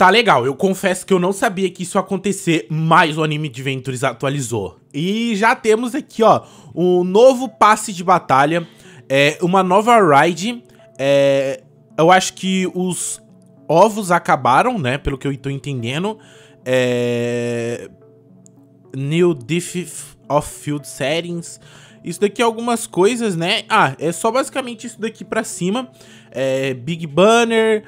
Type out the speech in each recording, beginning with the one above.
Tá legal, eu confesso que eu não sabia que isso ia acontecer, mas o Anime Adventures atualizou. E já temos aqui, ó, um novo passe de batalha, uma nova raid. Eu acho que os ovos acabaram, né, pelo que eu tô entendendo. New Diff of Field Settings. Isso daqui é algumas coisas, né? Ah, é só basicamente isso daqui pra cima. Big Banner.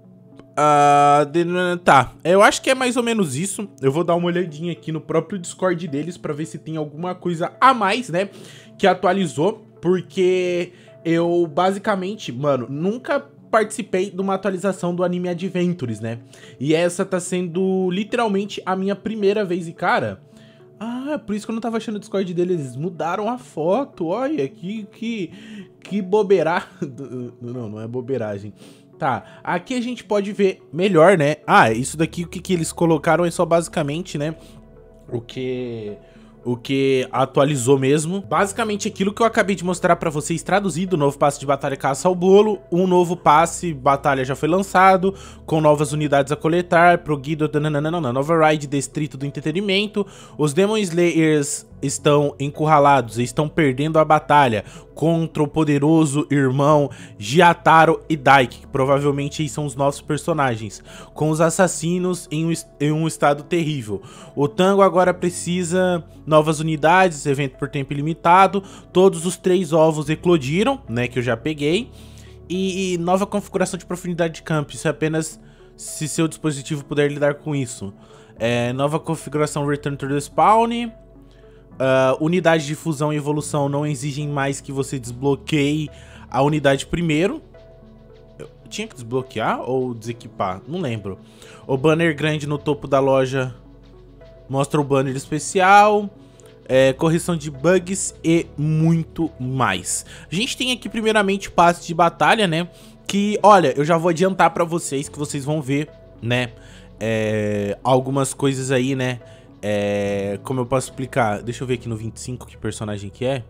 Tá, eu acho que é mais ou menos isso. Eu vou dar uma olhadinha aqui no próprio Discord deles pra ver se tem alguma coisa a mais, né, que atualizou. Porque eu basicamente, mano, nunca participei de uma atualização do Anime Adventures, né? E essa tá sendo literalmente a minha primeira vez. E cara, por isso que eu não tava achando o Discord deles. Eles mudaram a foto, olha, que bobeirada. Não é bobeiragem. Tá, aqui a gente pode ver melhor, né? Isso daqui, o que eles colocaram é só basicamente, né, o que atualizou mesmo. Basicamente aquilo que eu acabei de mostrar pra vocês traduzido. Novo passe de batalha caça ao bolo. Um novo passe batalha já foi lançado, com novas unidades a coletar. Proguido, nova raid distrito do entretenimento. Os Demon Slayers estão encurralados, estão perdendo a batalha contra o poderoso irmão Gyataro e Daiki, que provavelmente são os nossos personagens, com os assassinos em um estado terrível. O Tango agora precisa novas unidades, evento por tempo ilimitado. Todos os 3 ovos eclodiram, né, que eu já peguei. E nova configuração de profundidade de campo, isso é apenas se seu dispositivo puder lidar com isso. Nova configuração Return to the Spawn. Unidade de fusão e evolução não exigem mais que você desbloqueie a unidade primeiro. Eu tinha que desbloquear ou desequipar? Não lembro. O banner grande no topo da loja mostra o banner especial. Correção de bugs e muito mais. A gente tem aqui primeiramente o passe de batalha, né? Que, olha, eu já vou adiantar pra vocês que vocês vão ver, né? Algumas coisas aí, né? Como eu posso explicar? Deixa eu ver aqui no 25 que personagem que é.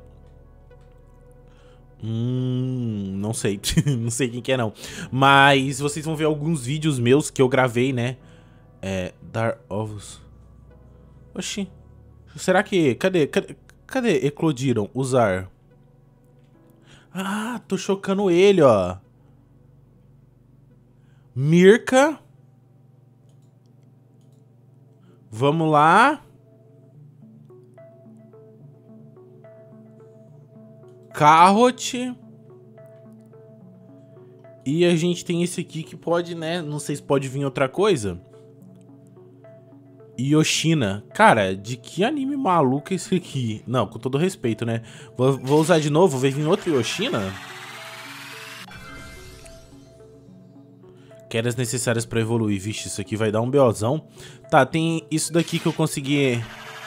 Não sei. Não sei quem que é, não. Mas vocês vão ver alguns vídeos meus que eu gravei, né? Dar ovos. Oxi. Será que... Cadê eclodiram? Usar. Tô chocando ele, ó. Mirka. Vamos lá. Carrot. E a gente tem esse aqui que pode, né? Não sei se pode vir outra coisa. Yoshina. Cara, de que anime maluco é esse aqui? Não, com todo respeito, né? Vou usar de novo. Vai vir outro Yoshina? Quedas necessárias pra evoluir. Vixe, isso aqui vai dar um BOzão. Tá, tem isso daqui que eu consegui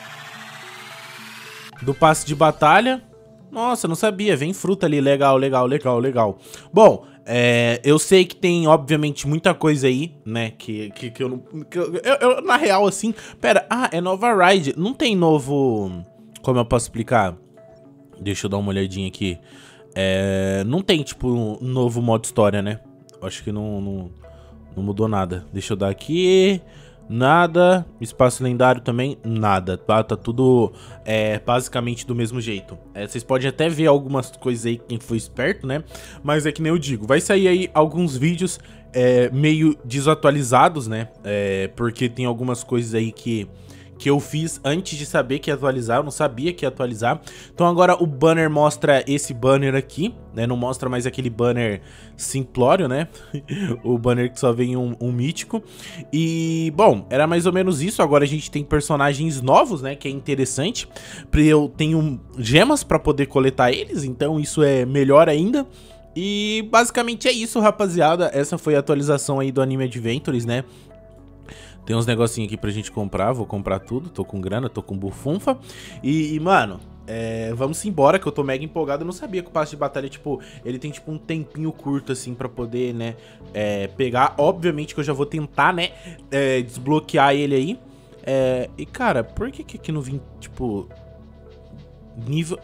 do passe de batalha. Nossa, não sabia. Vem fruta ali. Legal. Bom, eu sei que tem, obviamente, muita coisa aí, né? Que eu não... Eu, na real, assim... Pera, é nova raid. Não tem novo... Como eu posso explicar? Deixa eu dar uma olhadinha aqui. Não tem, tipo, um novo modo história, né? Acho que não mudou nada. Deixa eu dar aqui. Nada. Espaço lendário também, nada. Tá tudo basicamente do mesmo jeito. Vocês podem até ver algumas coisas aí, quem foi esperto, né? Mas é que nem eu digo. Vai sair aí alguns vídeos meio desatualizados, né? Porque tem algumas coisas aí que eu fiz antes de saber que ia atualizar. Eu não sabia que ia atualizar. Então agora o banner mostra esse banner aqui, né? Não mostra mais aquele banner simplório, né? O banner que só vem um mítico. E, bom, era mais ou menos isso. Agora a gente tem personagens novos, né? Que é interessante. Eu tenho gemas pra poder coletar eles, então isso é melhor ainda. E basicamente é isso, rapaziada. Essa foi a atualização aí do Anime Adventures, né? Tem uns negocinhos aqui pra gente comprar, vou comprar tudo, tô com grana, tô com bufunfa. E mano, vamos embora que eu tô mega empolgado. Eu não sabia que o passe de batalha, tipo, ele tem tipo um tempinho curto assim pra poder, né, pegar. Obviamente que eu já vou tentar, né, desbloquear ele aí. E cara, por que aqui não vim, tipo, nível...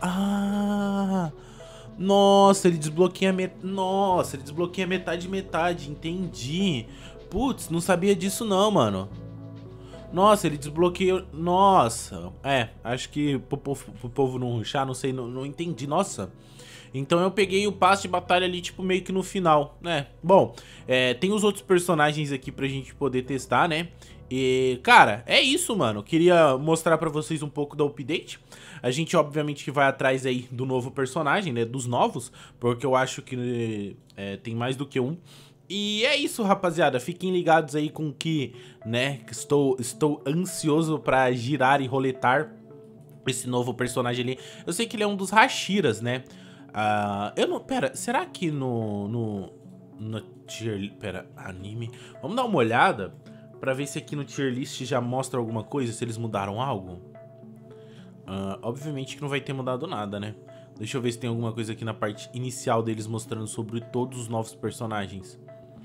Nossa, ele desbloqueia metade, entendi. Putz, não sabia disso não, mano. Nossa, ele desbloqueou... Nossa. Acho que pro povo não rushar, não sei, não entendi. Nossa. Então eu peguei o passe de batalha ali, tipo, meio que no final, né? Bom, tem os outros personagens aqui pra gente poder testar, né? E, cara, é isso, mano. Queria mostrar pra vocês um pouco da update. A gente, obviamente, que vai atrás aí do novo personagem, né? Dos novos, porque eu acho que tem mais do que um. E é isso, rapaziada. Fiquem ligados aí com que, né? Estou ansioso pra girar e roletar esse novo personagem ali. Eu sei que ele é um dos Hashiras, né? Eu não... Pera, será que no tier... Pera, anime... Vamos dar uma olhada pra ver se aqui no tier list já mostra alguma coisa, se eles mudaram algo. Obviamente que não vai ter mudado nada, né? Deixa eu ver se tem alguma coisa aqui na parte inicial deles mostrando sobre todos os novos personagens.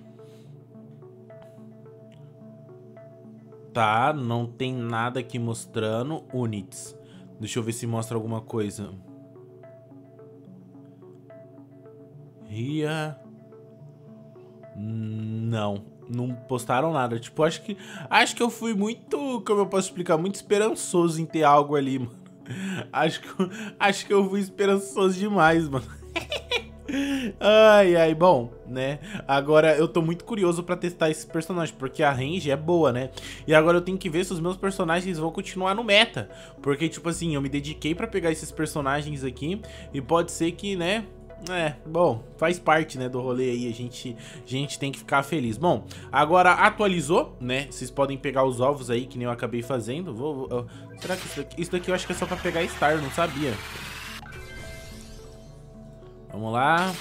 Tá, não tem nada aqui mostrando units. Deixa eu ver se mostra alguma coisa. Não postaram nada. Tipo, acho que eu fui muito, como eu posso explicar, muito esperançoso em ter algo ali, mano. Acho que eu fui esperançoso demais, mano. Ai, bom, né? Agora eu tô muito curioso pra testar esse personagem, porque a range é boa, né? E agora eu tenho que ver se os meus personagens vão continuar no meta. Porque, tipo assim, eu me dediquei pra pegar esses personagens aqui e pode ser que, né... bom, faz parte, né, do rolê aí, a gente tem que ficar feliz. Bom, agora atualizou, né, vocês podem pegar os ovos aí, que nem eu acabei fazendo. Será que isso daqui eu acho que é só pra pegar Star, eu não sabia. Vamos lá.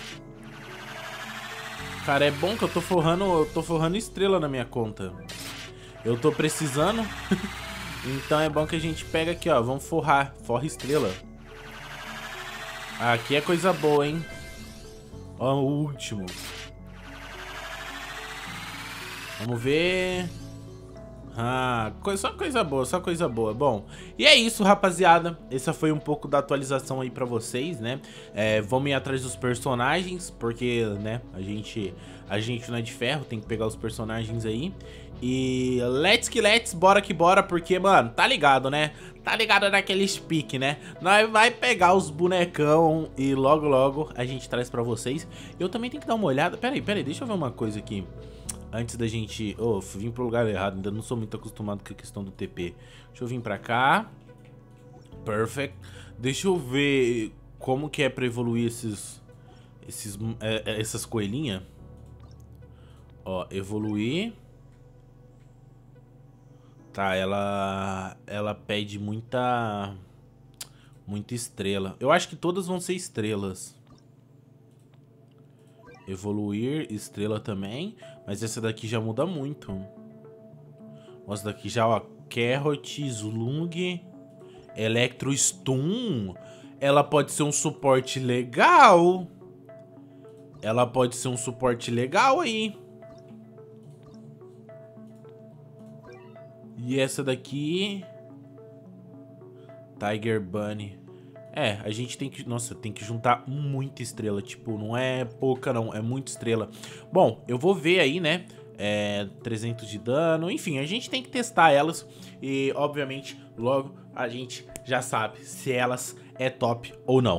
Cara, é bom que eu tô forrando estrela na minha conta. Eu tô precisando. Então é bom que a gente pega aqui, ó, vamos forra estrela. Aqui é coisa boa, hein? Ó, o último. Vamos ver. Só coisa boa, só coisa boa. Bom, e é isso, rapaziada. Essa foi um pouco da atualização aí pra vocês, né? Vamos ir atrás dos personagens, porque, né, a gente não é de ferro, tem que pegar os personagens aí. E let's, bora que bora, porque, mano, tá ligado, né? Tá ligado naquele speak, né? Nós vai pegar os bonecão e logo a gente traz pra vocês. Eu também tenho que dar uma olhada. Pera aí, deixa eu ver uma coisa aqui. Antes da gente... vim pro lugar errado, ainda não sou muito acostumado com a questão do TP. Deixa eu vir pra cá. Perfect. Deixa eu ver como que é pra evoluir essas coelhinhas. Ó, evoluir. Tá, ela pede muita estrela. Eu acho que todas vão ser estrelas. Evoluir, estrela também. Mas essa daqui já muda muito. Essa daqui já, ó. Carrot, Slung, Electro Stun. Ela pode ser um suporte legal. Ela pode ser um suporte legal aí. E essa daqui... Tiger Bunny. A gente tem que... Nossa, tem que juntar muita estrela. Tipo, não é pouca não, é muita estrela. Bom, eu vou ver aí, né? 300 de dano. Enfim, a gente tem que testar elas. E, obviamente, logo a gente já sabe se elas é top ou não.